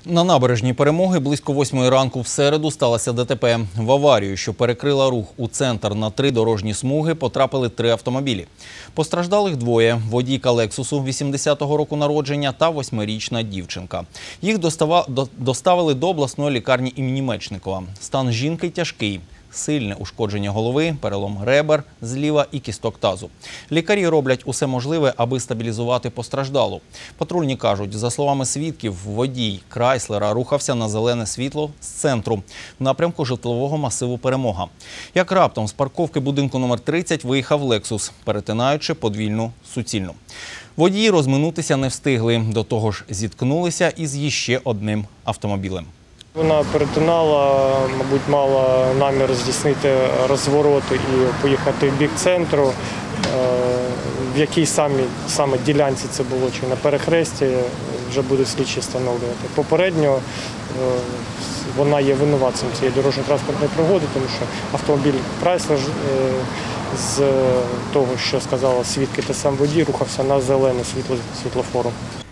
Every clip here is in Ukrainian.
На набережній Перемоги близько 8 ранку в середу сталося ДТП. В аварію, що перекрила рух у центр на 3 дорожні смуги, потрапили 3 автомобілі. Постраждалих двоє – водійка «Лексусу» 80-го року народження та 8-річна дівчинка. Їх доставили до обласної лікарні імені Мечникова. Стан жінки тяжкий. Сильне ушкодження голови, перелом ребер зліва і кісток тазу. Лікарі роблять усе можливе, аби стабілізувати постраждалу. Патрульні кажуть, за словами свідків, водій Крайслера рухався на зелене світло з центру в напрямку житлового масиву «Перемога». Як раптом з парковки будинку номер 30 виїхав «Лексус», перетинаючи подвійну суцільну. Водії розминутися не встигли, до того ж зіткнулися із ще одним автомобілем. Вона перетинала, мабуть, мала намір здійснити розворот і поїхати в бік центру. В якій саме ділянці це було, чи на перехресті, вже буде слідчі встановлювати. Попередньо вона є винуватцем цієї дорожньо-транспортної пригоди, тому що автомобіль Chrysler, з того, що сказали свідки та сам водій, рухався на зелене світло світлофору.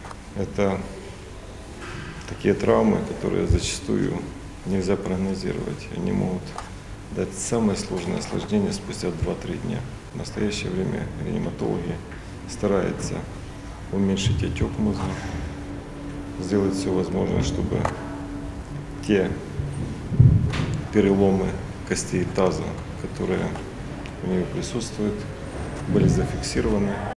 Такие травмы, которые зачастую нельзя прогнозировать. Они могут дать самое сложное осложнение спустя 2-3 дня. В настоящее время реаниматологи стараются уменьшить отек мозга, сделать все возможное, чтобы те переломы костей таза, которые у нее присутствуют, были зафиксированы.